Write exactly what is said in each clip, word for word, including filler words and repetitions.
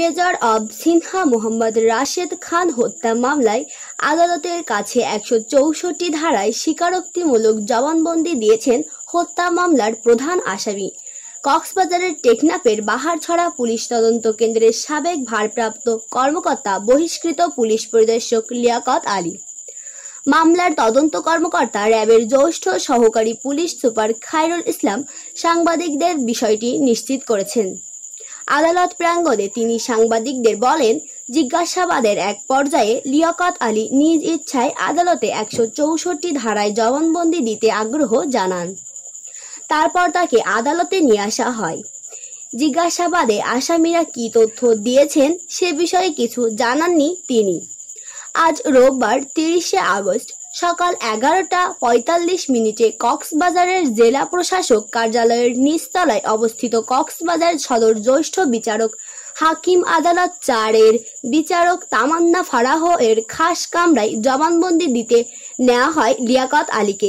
Major অব সিনহা মোহাম্মদ রাশেদ খান হত্যা মামলায় আদালতের কাছে একশো চৌষট্টি ধারায় স্বীকারোক্তিমূলক জবানবন্দি দিয়েছেন হত্যা মামলার প্রধান আসামি কক্সবাজারের টেকনাফের বাহারছড়া পুলিশ তদন্ত কেন্দ্রের সাবেক ভারপ্রাপ্ত কর্মকর্তা বহিষ্কৃত পুলিশ পরিদর্শক লিয়াকত আলী। মামলার তদন্ত কর্মকর্তা র্যাবের জ্যেষ্ঠ সহকারী পুলিশ সুপার খায়রুল ইসলাম সাংবাদিকদের বিষয়টি নিশ্চিত করেছেন। আদালত প্রাঙ্গণে তিনি সাংবাদিকদের বলেন, জিজ্ঞাসাবাদের এক পর্যায়ে লিয়াকত আলী নিজ ইচ্ছায় আদালতে একশো চৌষট্টি ধারায় জবানবন্দি দিতে আগ্রহ জানান। তারপর তাকে আদালতে নিয়ে আসা হয়। জিজ্ঞাসাবাদে আসামিরা কি তথ্য দিয়েছেন সে বিষয়ে কিছু জানাননি তিনি। আজ রোববার তিরিশে আগস্ট সকাল এগারোটা পঁয়তাল্লিশ মিনিটে কক্সবাজারের জেলা প্রশাসক কার্যালয়ের নিচতলায় অবস্থিত কক্সবাজার সদর জ্যেষ্ঠ বিচারক হাকিম আদালত চারের বিচারক তামান্না ফারাহ এর খাস কামরায় জবানবন্দি দিতে নেওয়া হয় লিয়াকত আলীকে।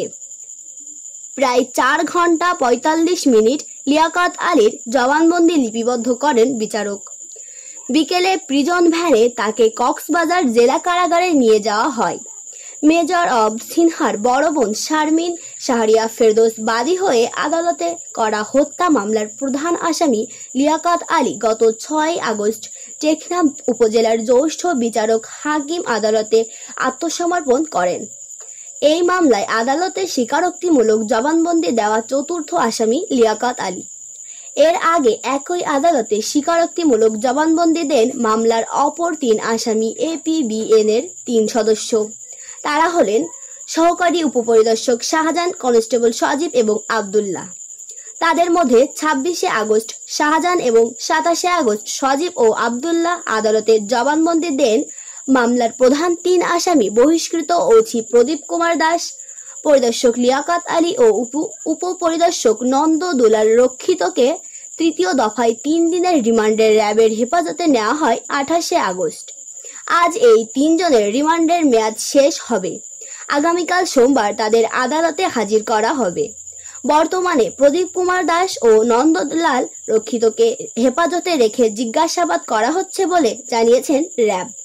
প্রায় চার ঘন্টা পঁয়তাল্লিশ মিনিট লিয়াকত আলীর জবানবন্দি লিপিবদ্ধ করেন বিচারক। বিকেলে প্রিজন ভ্যানে তাকে কক্সবাজার জেলা কারাগারে নিয়ে যাওয়া হয়। মেজর অব সিনহার বড় বোন শারমিন শাহরিয়া ফেরদৌস বাদী হয়ে আদালতে করা হত্যা মামলার প্রধান আসামি লিয়াকত আলী গত ছয় আগস্ট টেকনাফ উপজেলার জ্যেষ্ঠ বিচারক হাকিম আদালতে আত্মসমর্পণ করেন। এই মামলায় আদালতে স্বীকারোক্তিমূলক জবানবন্দি দেওয়া চতুর্থ আসামি লিয়াকত আলী। এর আগে একই আদালতে স্বীকারোক্তিমূলক জবানবন্দি দেন মামলার অপর তিন আসামি এপিবিএন এর তিন সদস্য। তারা হলেন সহকারী উপপরিদর্শক শাহজাহান, কনস্টেবল সজীব এবং আবদুল্লাহ। তাদের মধ্যে ছাব্বিশে আগস্ট শাহজাহান এবং সাতাশে আগস্ট সজীব ও আবদুল্লাহ আদালতে জবানবন্দি দেন মামলার প্রধান তিন আসামি বহিষ্কৃত ওসি প্রদীপ কুমার দাস, পরিদর্শক লিয়াকত আলী ও উপ উপপরিদর্শক নন্দ দুলাল রক্ষিতকে তৃতীয় দফায় তিন দিনের রিমান্ডের র্যাবের হেফাজতে নেওয়া হয় আঠাশে আগস্ট। আজ এই তিনজনের রিমান্ডের মেয়াদ শেষ হবে। আগামীকাল সোমবার তাদের আদালতে হাজির করা হবে। বর্তমানে প্রদীপ কুমার দাস ও নন্দলাল রক্ষিতকে হেফাজতে রেখে জিজ্ঞাসাবাদ করা হচ্ছে বলে জানিয়েছেন র্যাব।